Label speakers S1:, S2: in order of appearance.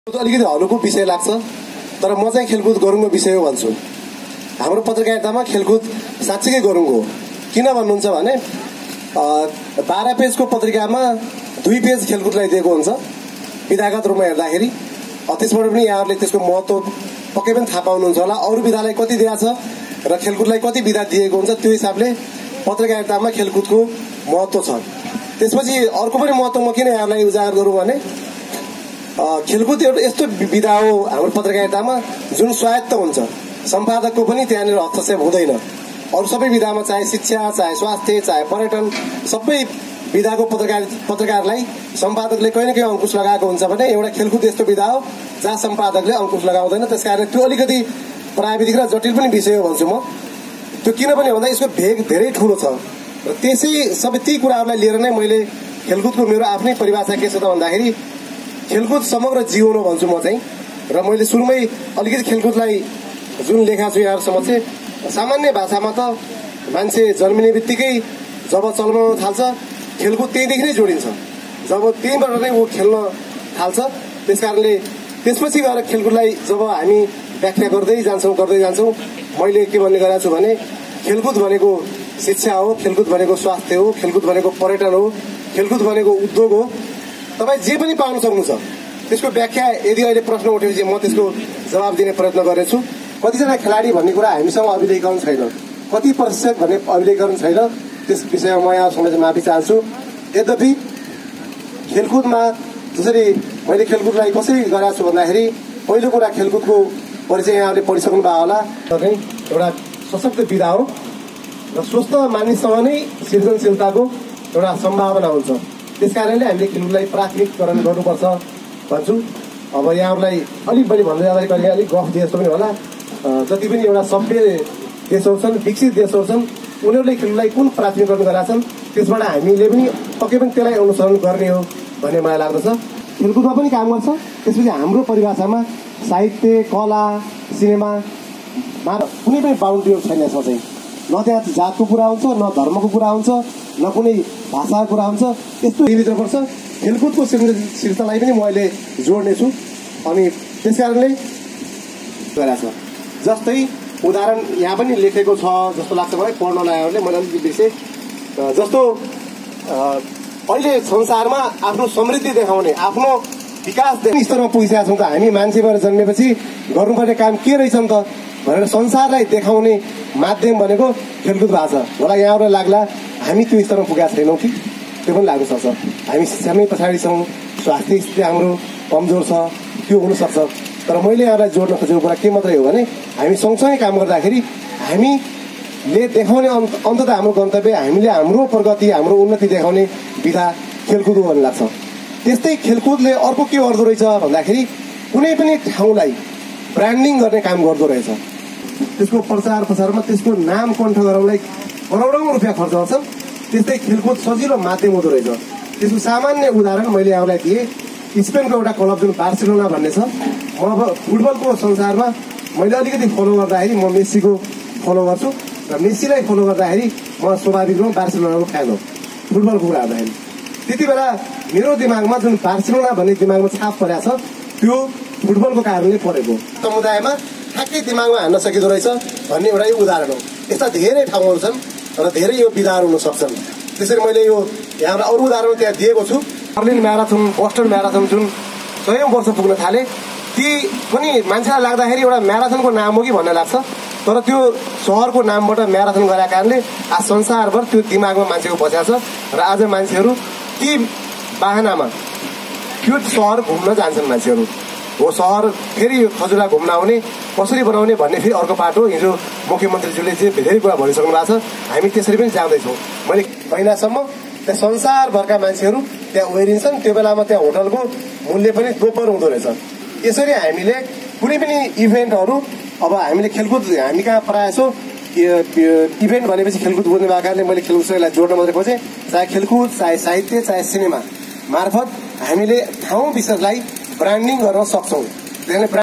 S1: अलिकति हल्लुको विषय लाग्छ तर म चाहिँ खेलकुद गरौँको विषय हो भन्छु। हाम्रो पत्रकारितामा खेलकुद साँच्चै गरौँको हो। किन भन्नुहुन्छ भने 12 पेजको पत्रिकामा 2 पेज खेलकुदलाई दिएको हुन्छ विधागत रूपमा हेर्दाखेरि। त्यसबाट पनि यहाँहरूले त्यसको महत्त्व पक्कै पनि थाहा पाउनुहुन्छ होला। अरू विधालाई कति दिएको छ र खेलकुदलाई कति विधा दिएको हुन्छ त्यो हिसाबले पत्रकारितामा खेलकुदको महत्त्व छ। त्यसपछि अर्को पनि महत्त्व म किन यहाँलाई उजागर गरौँ भने खेलकुद एउटा यस्तो विधा हो हाम्रो पत्रकारितामा जुन स्वायत्त हुन्छ, सम्पादकको पनि त्यहाँनिर हस्तक्षेप हुँदैन। अरू सबै विधामा चाहे शिक्षा, चाहे स्वास्थ्य, चाहे पर्यटन, सबै विधाको पत्रकारलाई सम्पादकले कहीँ न कहीँ अंकुश लगाएको हुन्छ भने एउटा खेलकुद यस्तो विधा हो जहाँ सम्पादकले अंकुश लगाउँदैन। त्यसकारण त्यो अलिकति प्राविधिक र जटिल पनि विषय हो भन्छु म। त्यो किनभने भन्दा यसको भेग धेरै ठूलो छ र त्यसै सबै ती कुराहरूलाई लिएर नै मैले खेलकुदको मेरो आफ्नै परिभाषा के छ त भन्दाखेरि खेलकुद समग्र जीवन हो भन्छु म चाहिँ। र मैले सुरुमै अलिकति खेलकुदलाई जुन लेखा छु यहाँहरु समक्ष, सामान्य भाषामा त मान्छे जन्मिने बित्तिकै जब चल्न थाल्छ खेलकुद त्यहीदेखि नै जोडिन्छ, जब त्यहीबाट नै ऊ खेल्न थाल्छ। त्यसकारणले त्यसपछि गएर खेलकुदलाई जब हामी व्याख्या गर्दै जान्छौँ मैले के भन्ने गरेको छु भने खेलकुद भनेको शिक्षा हो, खेलकुद भनेको स्वास्थ्य हो, खेलकुद भनेको पर्यटन हो, खेलकुद भनेको उद्योग हो। तपाईँ जे पनि पाउन सक्नुहुन्छ। त्यसको व्याख्या यदि अहिले प्रश्न उठेपछि म त्यसको जवाब दिने प्रयत्न गरेछु। कतिजना खेलाडी भन्ने कुरा हामीसँग अभिलेखन छैन, कति प्रतिशत भन्ने अभिलेखन छैन, त्यस विषयमा म यहाँसँग माफी चाहन्छु। यद्यपि खेलकुदमा जसरी मैले खेलकुदलाई कसरी गरेको छु भन्दाखेरि पहिलो कुरा खेलकुदको परिचय यहाँले पढिसक्नु भएको होला। एउटा सशक्त विधा हो र स्वस्थ मानिससँग नै सृजनशीलताको एउटा सम्भावना हुन्छ। त्यसकारणले हामीले खेलकुदलाई प्राथमिककरण गर्नुपर्छ भन्छु। अब यहाँहरूलाई अलिक बढी भन्दै जाँदाखेरि कहिले अलिक गफ दिए जस्तो पनि होला। जति पनि एउटा सभ्य देशहरू छन्, विकसित देशहरू छन्, उनीहरूले खेलकुदलाई कुन प्राथमिककरण गरेका छन् त्यसबाट हामीले पनि पक्कै पनि त्यसलाई अनुसरण गर्ने हो भन्ने मलाई लाग्दछ। खेलकुदमा पनि काम गर्छ। त्यसपछि हाम्रो परिभाषामा साहित्य, कला, सिनेमामा कुनै पनि बााउन्ड्री छैन। यसमा चाहिँ न त्यहाँ जातको कुरा हुन्छ, न धर्मको कुरा हुन्छ, न कुनै भाषाको कुरा हुन्छ। यस्तो भित्र पर्छ। खेलकुदको सृजनशीलतालाई पनि म अहिले जोड्नेछु अनि त्यसकारणले गरेको छ। जस्तै उदाहरण यहाँ पनि लेखेको छ जस्तो लाग्छ मलाई, पढ्न नआएहरूले मैले अलिकति बिर्सेँ। जस्तो अहिले संसारमा आफ्नो समृद्धि देखाउने, आफ्नो विकास स्तरमा पुगिसकेका छौँ त हामी। मान्छेबाट जन्मेपछि गर्नुपर्ने काम के रहेछ त भनेर संसारलाई देखाउने माध्यम भनेको खेलकुद भएको छ होला। यहाँबाट लाग्ला हामी त्यो स्तरमा पुगेका छैनौँ कि त्यो पनि लाग्न सक्छ। हामी शिक्षामै पछाडि छौँ, स्वास्थ्य स्थिति हाम्रो कमजोर छ, त्यो हुनसक्छ। तर मैले यहाँलाई जोड्न खोजेको कुरा के मात्रै हो भने हामी सँगसँगै काम गर्दाखेरि हामीले देखाउने अन्ततः हाम्रो गन्तव्य, हामीले हाम्रो प्रगति, हाम्रो उन्नति देखाउने विधा खेलकुद हो भन्ने लाग्छ। त्यस्तै खेलकुदले अर्को के गर्दो रहेछ भन्दाखेरि कुनै पनि ठाउँलाई ब्रान्डिङ गर्ने काम गर्दो रहेछ। त्यसको प्रचार प्रसारमा त्यसको नाम कण्ठ गराउनलाई करोडौं रुपियाँ खर्च गर्छन्। त्यस्तै खेलकुद सजिलो माध्यम हुँदो रहेछ। त्यसको सामान्य उदाहरण मैले यहाँलाई दिएँ। स्पेनको एउटा क्लब जुन बार्सिलोना भन्ने छ, म अब फुटबलको संसारमा मैले अलिकति फलो गर्दाखेरि म मेस्सीको फलो गर्छु र मेस्सीलाई फलो गर्दाखेरि म स्वाभाविक रूपमा बार्सिलोनाको फ्यान हो फुटबलको कुरा गर्दाखेरि। त्यति बेला मेरो दिमागमा जुन बार्सिलोना भन्ने दिमागमा छाप परेको छ त्यो फुटबलको कारणले परेको। समुदायमा ठ्याक्कै दिमागमा हान्न सकिँदो रहेछ भन्ने एउटा उदाहरण हो। यस्ता धेरै ठाउँहरू छन् र धेरै यो विधाहरू हुन सक्छन्। त्यसरी मैले यो यहाँबाट अरू उदाहरण त्यहाँ दिएको छु। बर्लिन म्याराथन, बोस्टन म्याराथन जुन 100औं वर्ष पुग्न थाले, ती पनि मान्छेलाई लाग्दाखेरि एउटा म्याराथनको नाम हो कि भन्ने लाग्छ। तर त्यो सहरको नामबाट म्याराथन गरेका कारणले आज संसारभर त्यो दिमागमा मान्छेको बसेको छ र आज मान्छेहरू ती बाहनामा त्यो सहर घुम्न जान्छन्। मान्छेहरू हो सहर फेरि खजुरा घुम्न आउने, कसरी बनाउने भन्ने फेरि अर्को बाटो। हिजो मुख्यमन्त्रीज्यूले चाहिँ धेरै कुरा भनिसक्नु भएको छ। हामी त्यसरी पनि जाँदैछौँ। मैले महिनासम्म त्यहाँ संसारभरका मान्छेहरू त्यहाँ ओहिरिन्छन्। त्यो बेलामा त्यहाँ होटलको मूल्य पनि दोब्बर हुँदो रहेछ। यसरी हामीले कुनै पनि इभेन्टहरू, अब हामीले खेलकुद हामी कहाँ प्रायः छौँ इभेन्ट भनेपछि खेलकुद बुझ्ने भएको कारणले मैले खेलकुदलाई जोड्न मात्रै खोजेँ। चाहे खेलकुद, चाहे साहित्य, चाहे सिनेमा मार्फत हामीले ठाउँ विशेषलाई ब्रान्डिङ गर्न सक्छौँ।